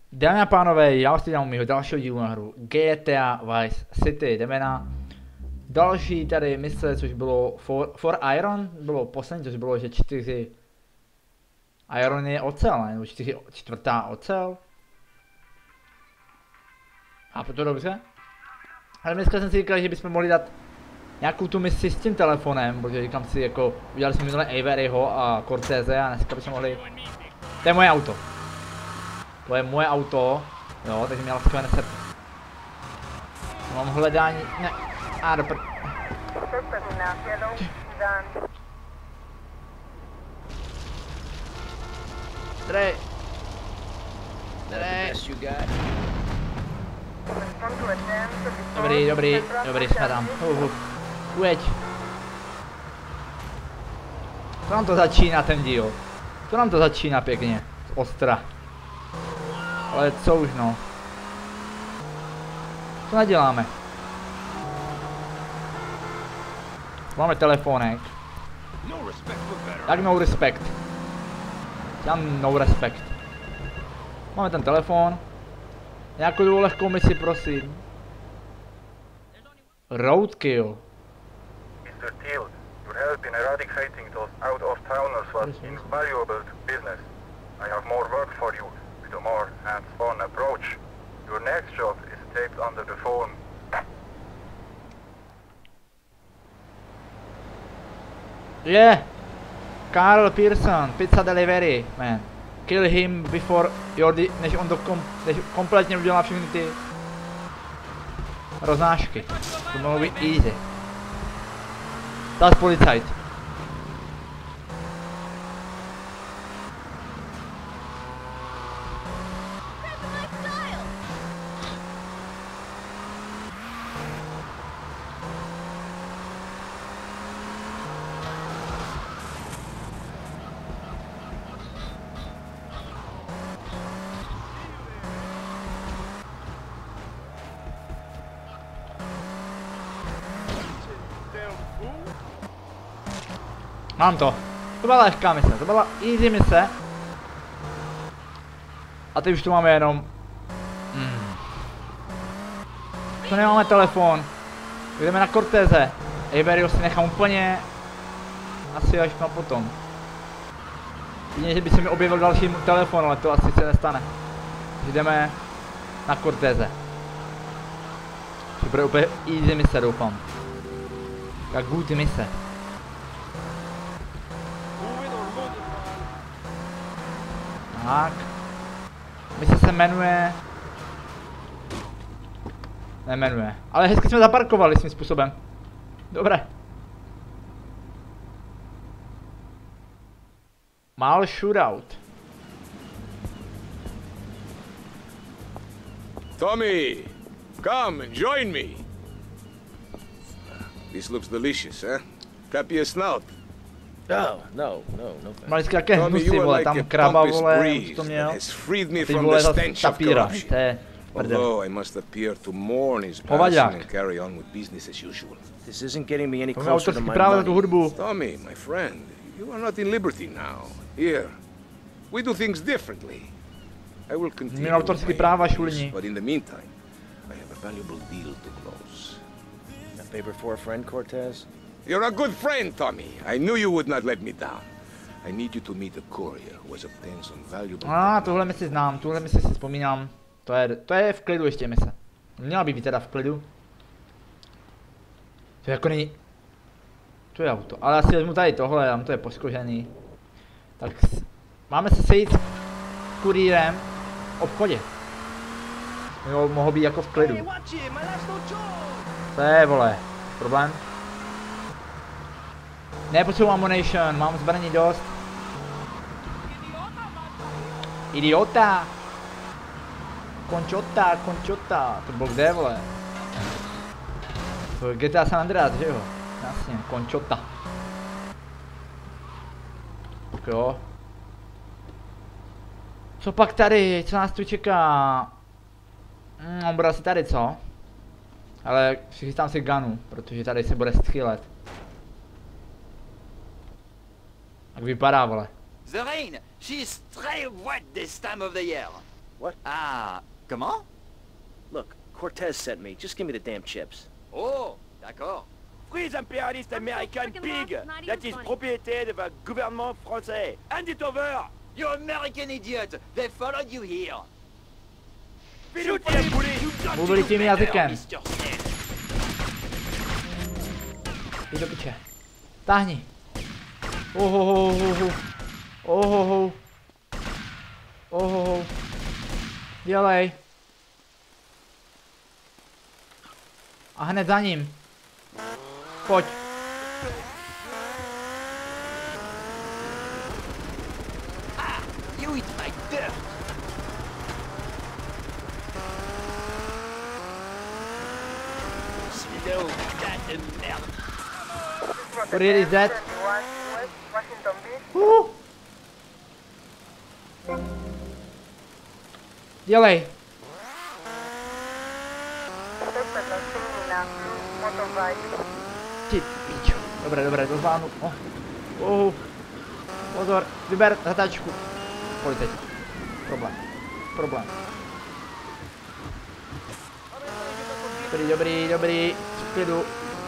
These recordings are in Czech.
Dámy a pánové, já vás vítám u mého dalšího dílu na hru GTA Vice City. Jdeme na další tady mise, což bylo For Iron, bylo poslední, což bylo, že 4 Iron je ocel, nebo 4/4 ocel. A to dobře. Ale dneska jsem si říkal, že bychom mohli dát nějakou tu misi s tím telefonem, protože říkám si, jako, udělali jsme minule Averyho a Corteze a dneska bychom mohli... To je moje auto. To je moje auto, jo, takže měla skvěle neset. Mám hledání, ne, dopr... Drej. Dobrý, jsme tam. Ujeď. To nám to začíná ten díl. To nám to začíná pěkně, ostra. Ale co už no. Co neděláme? Máme telefonek. Jak no respect? Dělám no respect. Máme ten telefon. Nějakou tu lehkou misi, prosím. Roadkill. Mr. Teal, your help in eradicating those out-of-towners was invaluable to business. I have more work for you, with a more hands-on approach. Your next job is taped under the phone. Yeah! Carl Pearson, pizza delivery, man. Kill him before než on to kompletně udělá všechny ty roznášky. To mohlo být easy. Tas policajt. Mám to. To byla lehká mise, to byla easy mise. A teď už tu máme jenom... To nemáme telefon. Jdeme na Corteze. Avery si nechám úplně... Asi až na potom. Jedině, že by se mi objevil další telefon, ale to asi se nestane. Jdeme na Corteze. To bude úplně easy mise, doufám. Jak good mise. Tak. Mise se jmenuje... Nemenuje. Ale hezky jsme zaparkovali svým způsobem. Dobré. Mal shootout. Tommy, come and join me. This looks delicious, eh? Tap your snout. No. Má vždycky jaké hnusy, vole, tam kraba, vole, už to měl. A ty vole zase tapíra, to je prdel. Hovadák. To je autorský právo za tu hudbu. Tommy, my friend, you are not in Liberty now. Here, we do things differently. I will continue Měl autorský práva, šulini. but in the meantime, I have a valuable deal to close. A favor for a friend, Cortez? You're a good friend, Tommy. I knew you would not let me down. I need you to meet a courier who has obtained some valuable... Tohle misi znám, tuhle misi si vzpomínám. To je v klidu ještě mise. Měla by být teda v klidu. To jako není... To je auto, ale asi vezmu tady tohle, tam to je poskožený. Tak máme se sejít s kurýrem v obchodě. Jo, mohlo být jako v klidu. To je, vole, problém. Nepotřebuji ammunition, mám zbraní dost. Idiota! Končota, to bylo kde, vole? To je GTA San Andreas, že jo? Jasně, končota. Tak jo. Co pak tady, co nás tu čeká? On bude asi tady, co? Ale přichystám si gunu, protože tady se bude střílet. Jak vypadá, vole? The rain, she's très wet this time of the year. What? Ah, comment? Look, Cortez sent me. Just give me the damn chips. Oh, d'accord. Freeze impérialiste American pig! That is propriété of a gouvernement français. Hand it over! You American idiot! They followed you here. Shoot him, bully! Mluvili tím jazykem. Jdi do piče. Táhni. Ohoho. Dělej. A hned za ním. Pojď. You eat my dirt! Slow, cat de merde! Courier is dead. Washington Beach. Dělej. Ty pičo. Dobré, to zvládnu. Pozor, vyber zatáčku. Policajti. Problém. Dobrý, v klidu.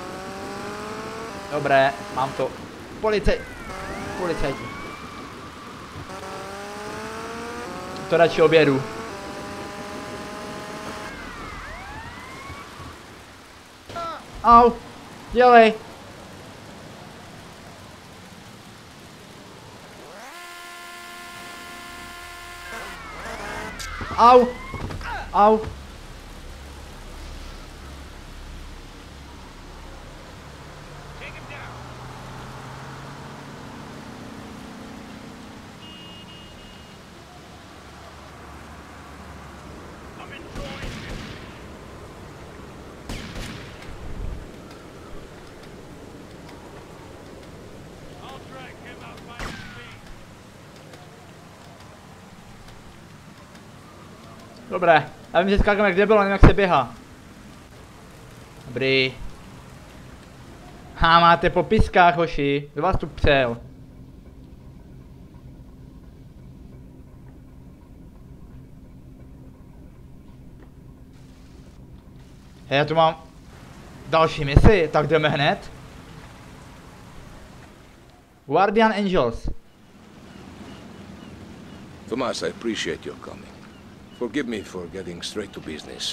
Dobré, mám to. Policajti. To radši objedu. Au, dělej. Au. Dobré, já vím, že skákám jak debil, nevím jak se běhá. Dobrý. Máte po piskách, hoši. Kdo vás tu přel? Já tu mám další misi, tak jdeme hned. Guardian Angels. Tomas, I appreciate your coming. Forgive me for getting straight to business.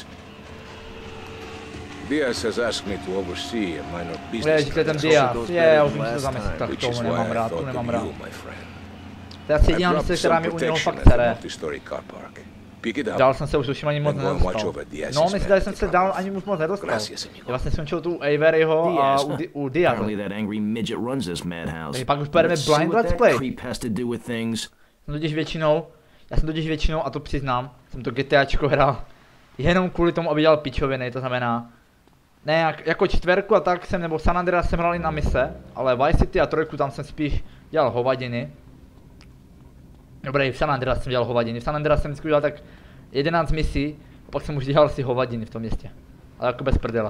Diaz has asked me to oversee a minor business Ježiš, to je ten transaction, Diaz. Je, už jsem se zamyslel, tak which tomu is why nemám I rád, thought tu of nemám rád. you, my friend. To je asi I jediná dropped mise, která some mi u něho protection fakt at the sere. multi-story car park. Pick it up. Dál jsem se už ani moc and go and watch nedostal. over Diaz's No, myslím, že jsem se men. dál ani už moc nedostal. Gracias, amigo. Já vlastně skončil tu Averyho a u Diaze. Apparently that angry midget runs this madhouse. Takže pak už pojedeme Let's see blind what let's that play. creep has to do with things. Já jsem totiž většinou, a to přiznám, jsem to GTAčko hrál jenom kvůli tomu, aby dělal pičoviny, to znamená, ne jako čtverku a tak jsem, nebo San Andreas jsem hrál i na mise, ale Vice City a trojku tam jsem spíš dělal hovadiny. Dobrý, v San Andreas jsem dělal hovadiny, v San Andreas jsem vždycky udělal tak 11 misí, a pak jsem už dělal si hovadiny v tom městě, ale jako bez prdela.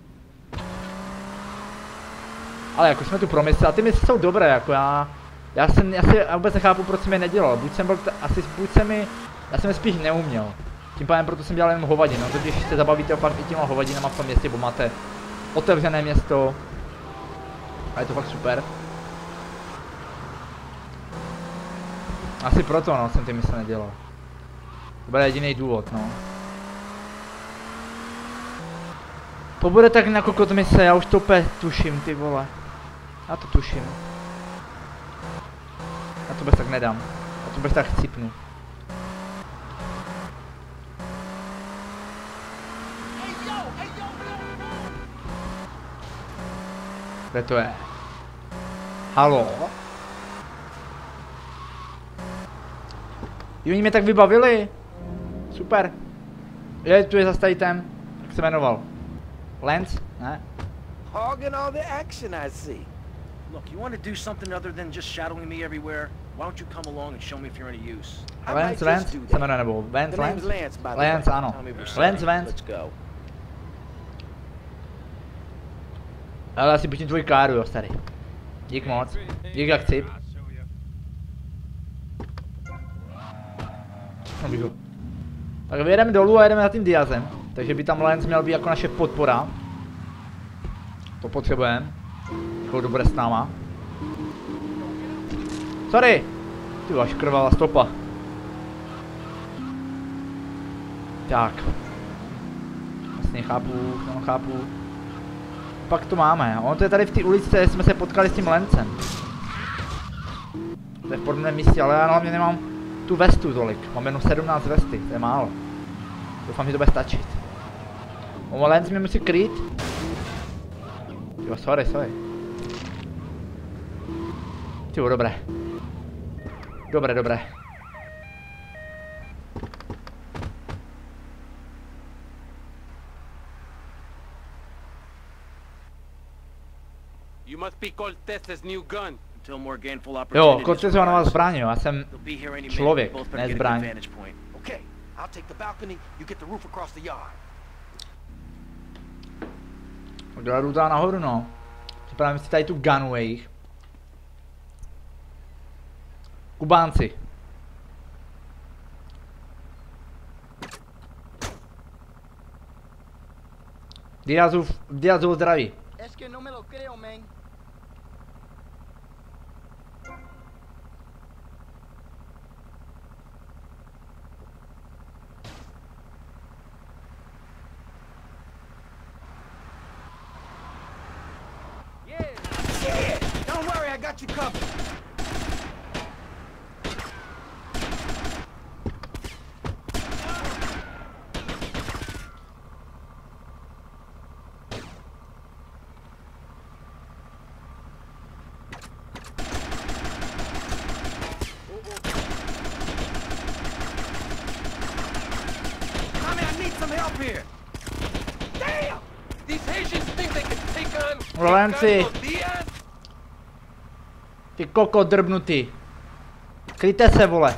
Ale jako jsme tu pro mise a ty mise jsou dobré, jako já vůbec nechápu, proč jsem je nedělal, buď jsem já jsem je spíš neuměl. Tím pádem proto jsem dělal jenom hovadiny, no to když se zabavíte opak i těma hovadinama v tom městě, bo máte otevřené město. A je to fakt super. Asi proto no, jsem ty mise nedělal. To byl jediný důvod, no. To bude tak na kokot mise, já už to úplně tuším, ty vole. Já to tuším. Já to bez tak nedám. Já to bez tak chcípnu. Kde to je? Haló? Jo, oni mě tak vybavili. Super. Tu je zase tady ten, jak se jmenoval? Lance? Ne? Hogging all the action, I see. Look, you want to do something other than just shadowing me everywhere? Why don't you come along and show me if you're any use? I might Lance just do se that. jmenuje nebo Vance The name's Lance? Lance, by the way. Lance, ano. Tell me if you're Lance, sorry. Vance. Let's go. Ale asi pustím tvůj káru, jo, starý. Dík moc. Dík jak cip. Tak vyjedeme dolů a jedeme za tím Diazem. Takže by tam Lance měl být jako naše podpora. To potřebujeme. Jako to bude s náma. Sorry! Ty až krvavá stopa. Tak. Vlastně chápu. Pak to máme. On to je tady v té uličce, jsme se potkali s tím Lancem. To je v podobném místě, ale já hlavně nemám tu vestu tolik. Mám jenom 17 vesty, to je málo. Doufám, že to bude stačit. Lance mě musí krýt. Jo, sorry. Tyjo, dobré. Dobré. You must be Cortez's new gun. Until more gainful Jo, opportunities Cortez je nová arise. zbraň, jo, já jsem They'll be here any minute. člověk, Both better ne get a good zbraň. vantage point. Okay, I'll take the balcony, you get the roof across the yard. Jdu tam nahoru, no. Připravím si tady tu gunway. Kubánci. Diazův zdraví. Es que no me lo creo, man. Don't worry, I got you covered. Tommy, I need some help here. Damn! These Haitians think they can take on Rolanci. Carlos Diaz? Ty koko drbnutý. Kryjte se, vole.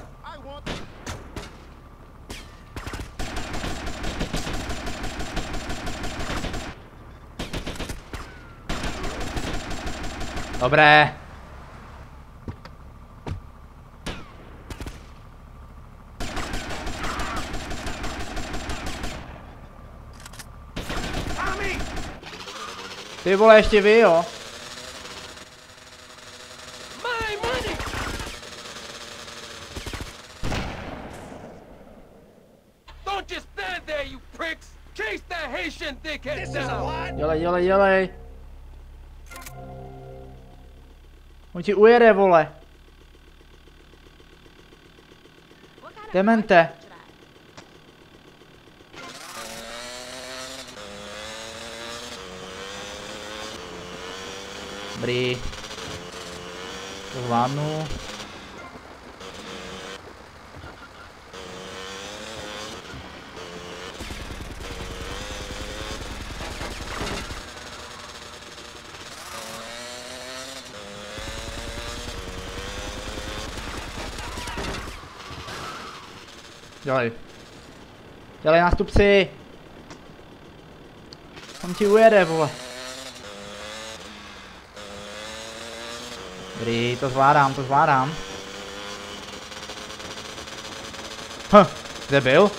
Dobré. Ty vole, ještě vy, jo. My money! Don't just stand there, you pricks! Chase that Haitian dickhead down! Dělej. On ti ujede, vole. Demente. Dobrý. To zvládnu. Dělej nástupci. On ti ujede, vole. Dobrý, to zvládám. Kde byl?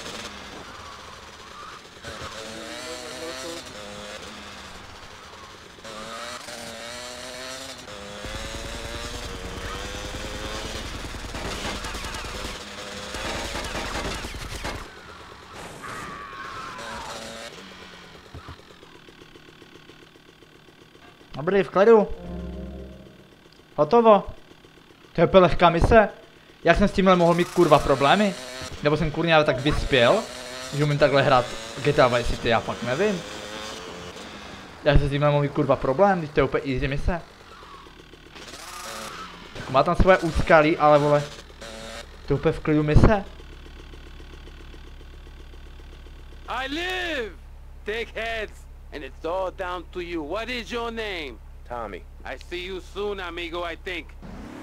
Dobrý, v klidu. Hotovo. To je úplně lehká mise. Jak jsem s tímhle mohl mít kurva problémy? Nebo jsem kurňa tak vyspěl, že umím takhle hrát GTA Vice City, já fakt nevím. Jak jsem s tímhle mohl mít kurva problém, když to je úplně easy mise. Jako má tam svoje úskalí, ale vole. To je úplně v klidu mise. I live! Take heads! And it's all down to you. What is your name? Tommy. I see you soon, amigo, I think.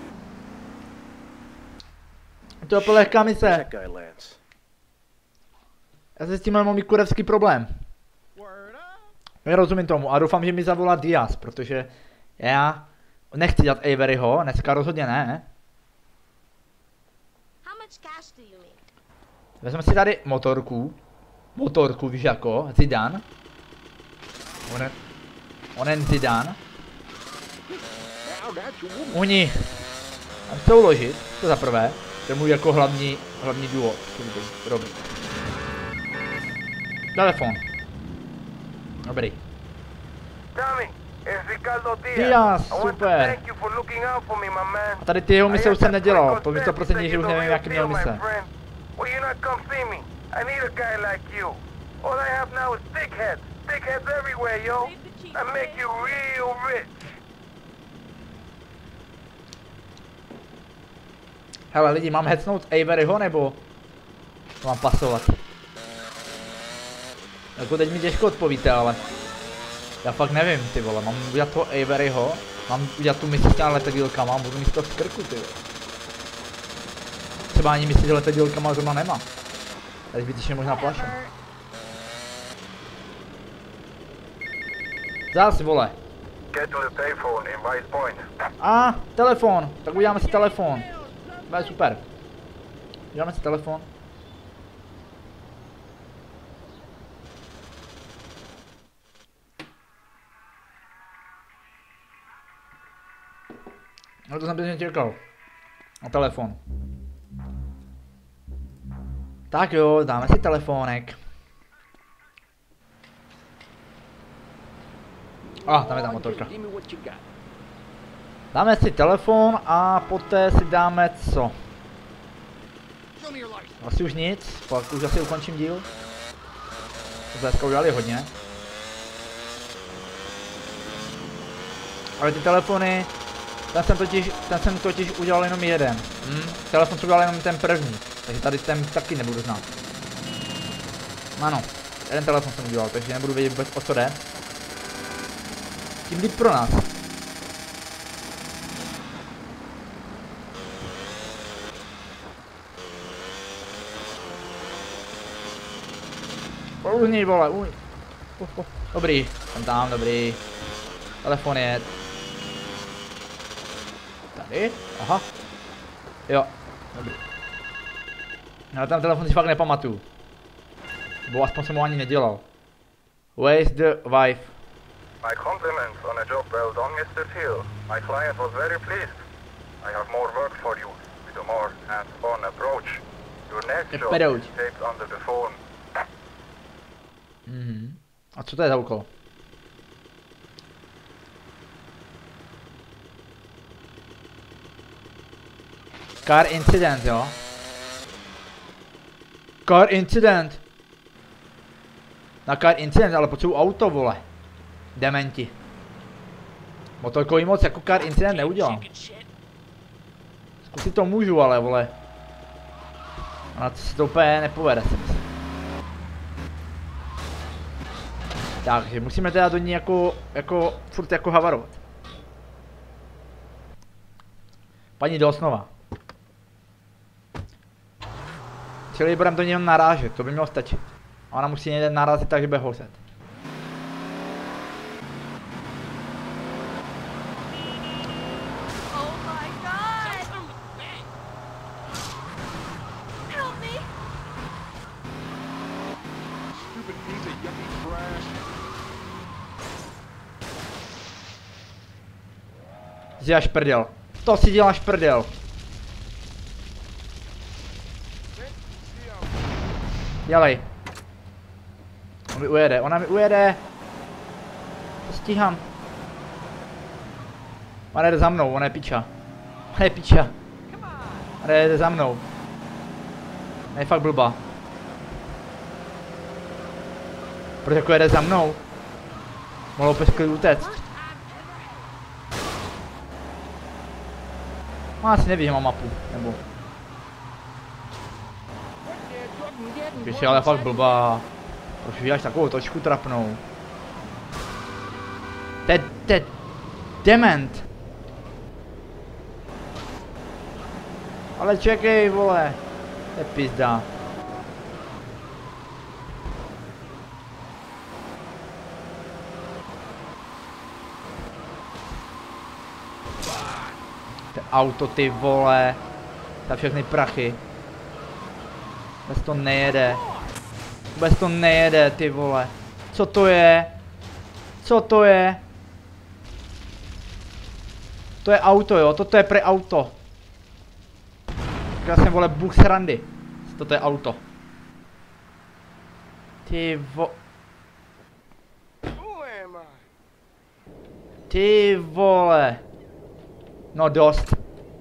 To je úplně lehká mise. That guy Lance. Já jsem s tímhle mohl mít kurevský problém. Nerozumím tomu a doufám, že mi zavolá Diaz, protože já nechci dělat Averyho, dneska rozhodně ne. Vezmeme si tady motorku. Motorku, víš jako, Zidane. Onen Zidane. Oni. Mám se uložit, to za prvé. To je můj jako hlavní důvod. Dobrý. Telefon. Dobrý. Díaz, super. A tady ty jeho mise už jsem nedělal, to mi 100% že už nevím, jaký měl mise. Hele lidi, mám hecnout Averyho nebo mám pasovat? Jako teď mi těžko odpovíte, ale já fakt nevím, ty vole, mám udělat toho Averyho, mám udělat tu misi s těma letadílkama, budu mít to v krku, ty vole. Třeba ani misi s letadílkama zrovna nemám. Tady zbytečně možná plaším. Zas, vole. A, telefon, tak uděláme si telefon. Bude super. Uděláme si telefon. No to jsem běžně čekal. Na telefon. Tak jo, dáme si telefonek. Tam je ta motorka. Dáme si telefon a poté si dáme co? Asi už nic, pak už asi ukončím díl. To dneska udělali hodně. Ale ty telefony, ten jsem totiž udělal jenom jeden. Telefon jsem udělal jenom ten první, takže tady ten taky nebudu znát. Ano, jeden telefon jsem udělal, takže nebudu vědět vůbec o co jde. Tím líp pro nás. Uhni, vole, uhni. Dobrý, jsem tam, dobrý. Telefon je... Tady? Aha. Jo, dobrý. Já ten telefon si fakt nepamatuju. Bo aspoň jsem ho ani nedělal. Where's the wife? My compliments on a job well done, Mr. Thiel. My client was very pleased. I have more work for you, with a more hands-on approach. Your next job is taped under the phone. A co to je za úkol? Car incident, jo? Car incident. Na car incident, ale potřebuji auto, vole. Dementi. Motorkový moc jako car incident neudělám. Zkusit to můžu, ale vole. A to se to úplně nepovede, si myslím. Takže musíme teda do ní jako furt jako havarovat. Paní do osnova. Čili budeme do něho narážet, to by mělo stačit. A ona musí někde narazit tak, že bude hoset. Děláš prdel. To si děláš prdel. Dělej. On mi ujede, ona mi ujede. To stíhám. Ona jde za mnou, ona je piča. Ona je piča. Ona jde za mnou. Ona je fakt blbá. Proč jako jede za mnou? Mohlo pesky utéct. No, asi neví, že mám mapu, nebo... Když je ale fakt blbá. Proč uděláš takovou točku trapnou? To je dement. Ale čekej, vole. To je pizda. To auto, ty vole. Za všechny prachy. Vůbec to nejede. Vůbec to nejede, ty vole. Co to je? Co to je? To je auto, jo? Toto je pre auto. Já jsem, vole, bůh srandy. Toto je auto. Ty Ty vole. No dost.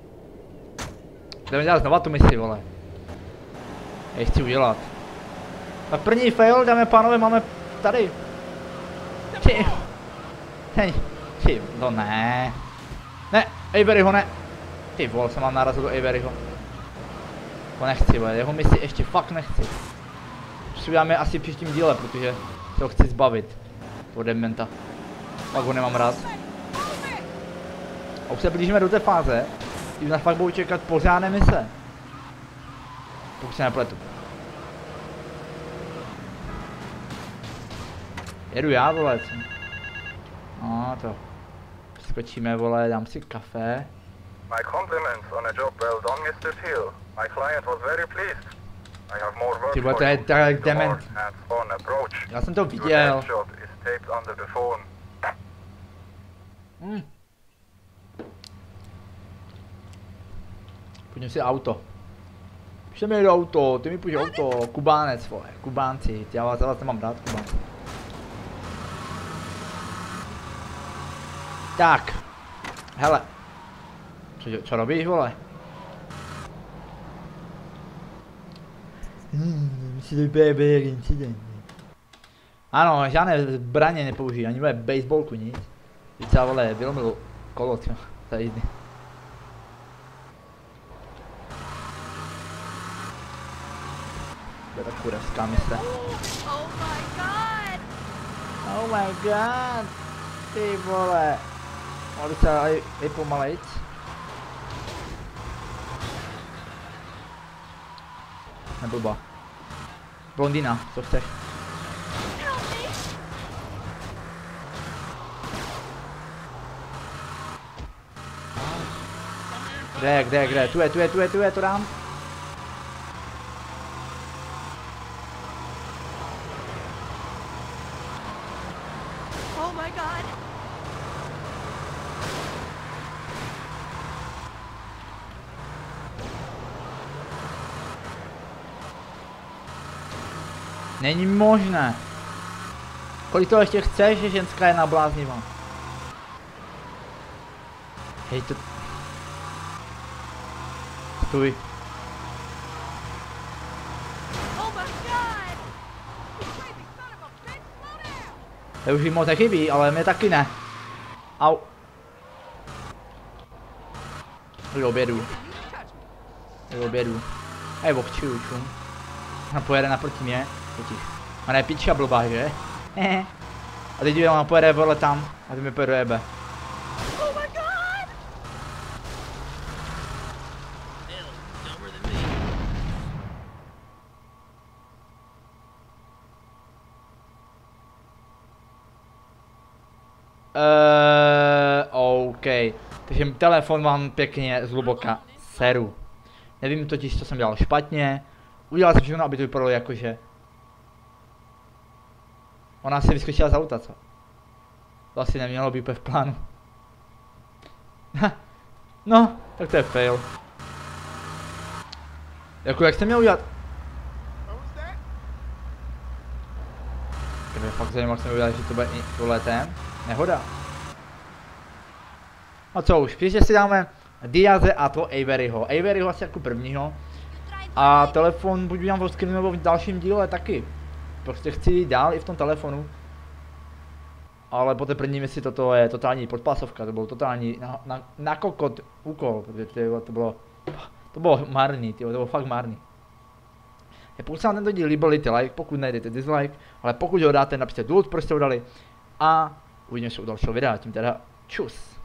Jdeme dělat znova tu misi, vole. Já ji chci udělat. Na první fail, dáme pánové, máme tady. Ty. Hej. Ty, no ne. Ne, Averyho ne. Ty vole, se mám narazit do Averyho. To nechci, vole, jeho misi ještě fakt nechci. Si uděláme asi v příštím díle, protože se ho chci zbavit. Toho dementa. Pak ho nemám rád. A už se blížíme do té fáze, kdy nás fakt budou čekat pořádné mise. Pokud se nepletu. Jedu já, vole, co? No to. Skočíme, vole, dám si kafe. My compliments on a job well done, Mr. Teal. My client was very pleased. I have more work Ty vole, for to je you. tak dement. Hands-on approach. Já jsem to Your viděl. headshot is taped under the phone. Půjdem si auto. Půjdeme mi do auto, ty mi půjď auto. Kubánec, vole, Kubánci. Já vás nemám rád, Kubánci. Tak. Hele. Co robíš, vole? Ano, žádné zbraně nepoužijí, ani vole baseballku, nic. Teď vole, vylomil kolo, třeba, to je jízdy. To je tak kurevská mise. Oh my god! Ty vole! Mohli se aj pomalejc. Neblbá. Blondýna, co chceš? Kde? Tu je, to dám. Oh my god. Není možné. Kolik toho ještě chceš, že ženská je nabláznivá? Hej to... Stůj. To už jí moc nechybí, ale mě taky ne. Au. Jdu obědu. Hej, vokčuju, čum. A pojede naproti mě. Potiš. A ne pička blbá, že? A teď ona pojede vole tam. A ty mi pojede do jebe. OK. Takže telefon mám pěkně zhluboka seru. Nevím totiž, co jsem dělal špatně. Udělal jsem všechno, aby to vypadalo jakože... Ona si vyskočila z auta, co? To asi nemělo být v plánu. No, tak to je fail. Jako jak jsem měl udělat? Kdyby fakt zajímalo, jak jsem udělal, že to bude i tohletem. Nehoda. No co už, příště si dáme Diaze a to Averyho. Averyho asi jako prvního. A telefon buď udělám v nebo v dalším díle taky. Prostě chci jít dál i v tom telefonu. Ale po té první misi toto je totální podpásovka, to bylo totální na kokot úkol, protože to bylo marný, to bylo fakt marný. Pokud se vám tento díl líbil, dejte like, pokud ne, dejte dislike, ale pokud ho dáte, napište důvod, proč jste ho dali. A uvidíme se u dalšího videa, tím teda čus.